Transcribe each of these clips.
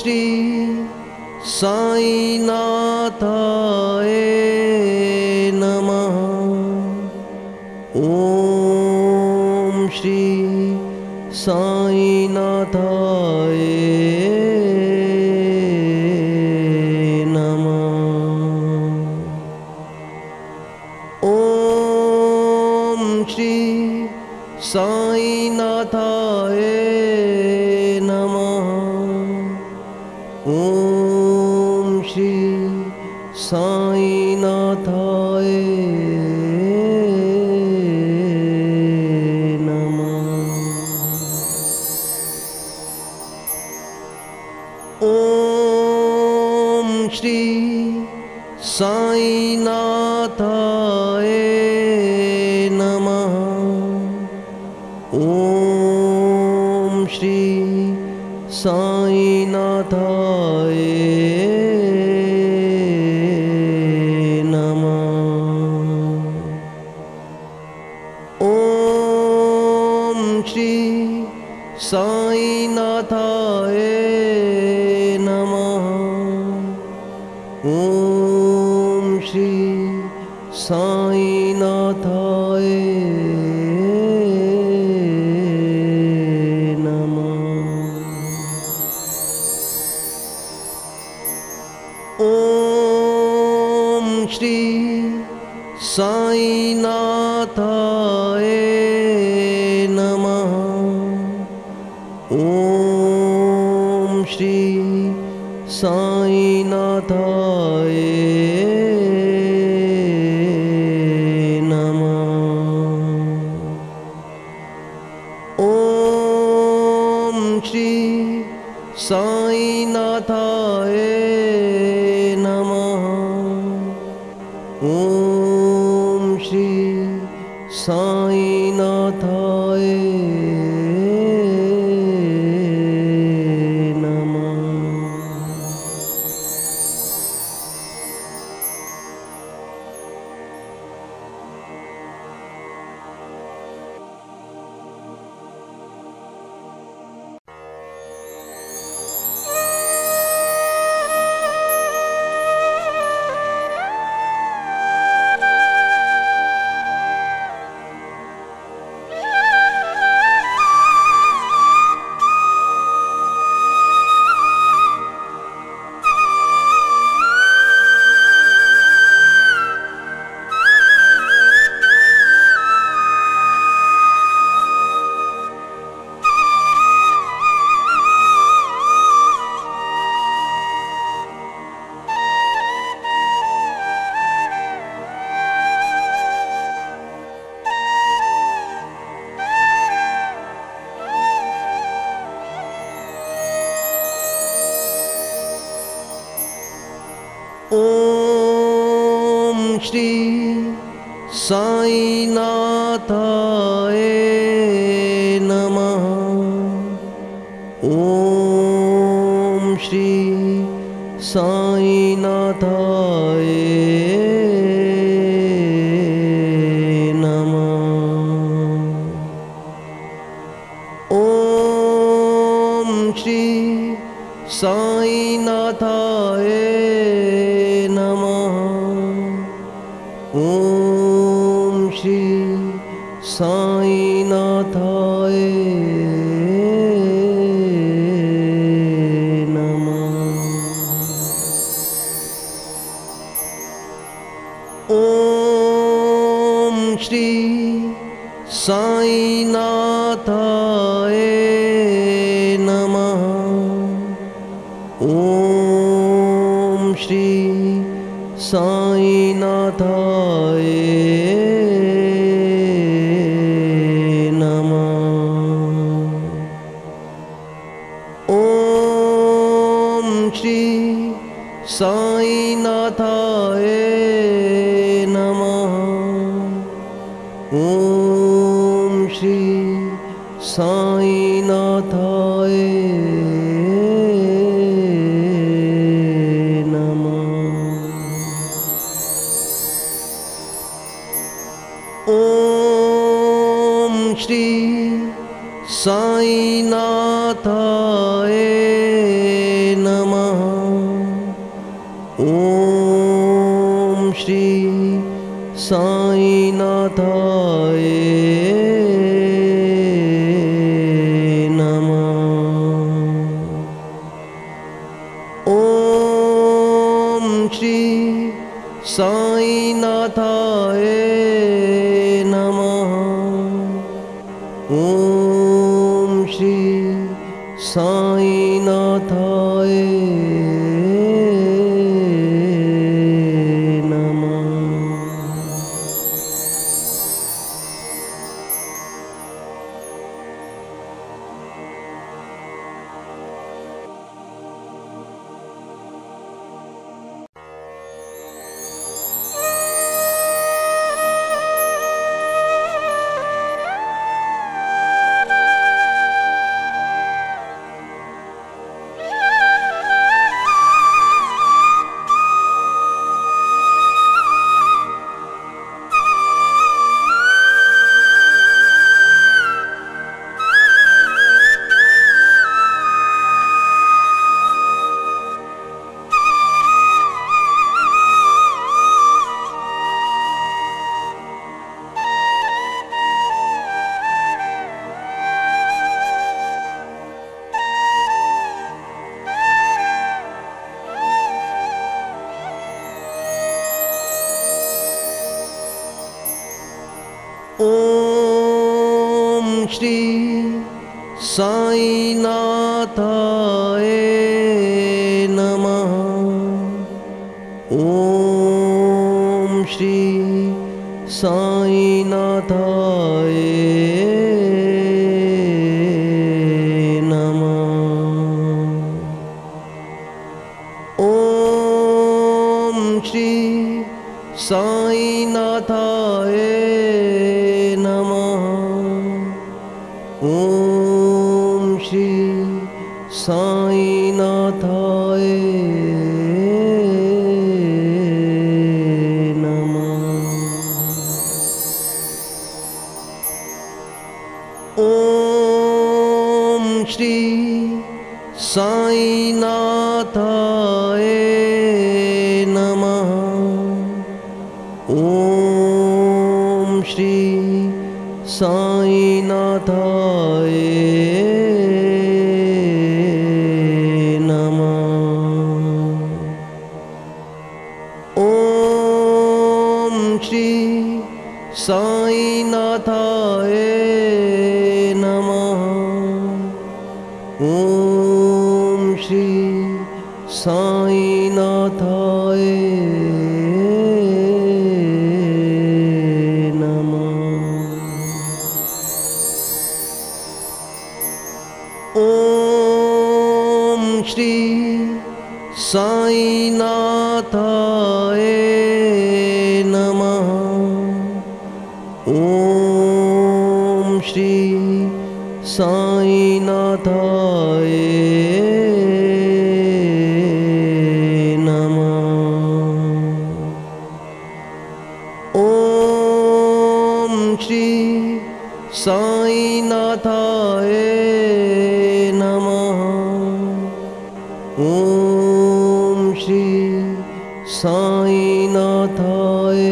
श्री साईनाथाय नमः। ओम श्री साईनाथाय नमः। ओम श्री साईनाथाय नमः। ओम श्री साईनाथाय नमः। ओम श्री साईनाथाय नमः। ओम श्री साईनाथाय नमः। ओम श्री साईनाथाय नमः। ओम श्री साईनाथाय ओम श्री साईनाथाय नमः। ओम श्री साईनाथाय नमः। ओम श्री साईनाथाय नमः। ओम श्री साईनाथाय ओम श्री साईनाथाय नमः। ओम श्री साईनाथाय नमः। ओम श्री साईनाथाय नमः। ओम श्री साईनाथाय नमः। ओम श्री साईनाथाय नमः। ओम श्री साईनाथाय नमः। ओम श्री साईनाथाय नमः। ओम श्री साईनाथाय ओम श्री साईनाथाय नमः। ॐ श्री साईनाथाय नमः। ॐ श्री साईनाथाय नमः। ॐ श्री साईनाथाय नमः। ॐ श्री साईनाथाय नमः। ॐ श्री साईनाथाय नमः। ॐ श्री साईनाथाय नमः। ॐ श्री साईनाथाय नमः। ॐ श्री साईनाथाय नमः। ॐ श्री साईनाथाय नमः। ॐ श्री साईनाथाय नमः। ॐ श्री साईनाथाय ॐ श्री साईनाथाय नमः। ॐ श्री साईनाथाय नमः। ॐ श्री साईनाथाय नमः। ॐ श्री साईनाथाय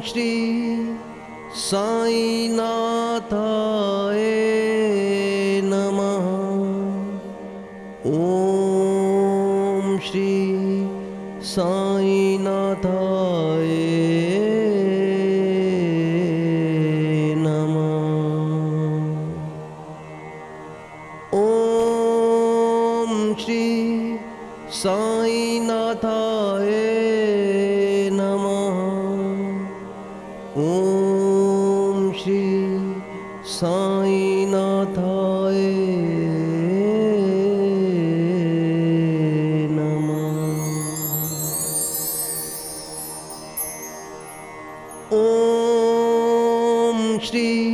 श्री साईनाथाय नमः। ॐ श्री साईनाथाय नमः। ॐ श्री साईनाथाय नमः। ॐ श्री साईनाथाय नमः। ॐ श्री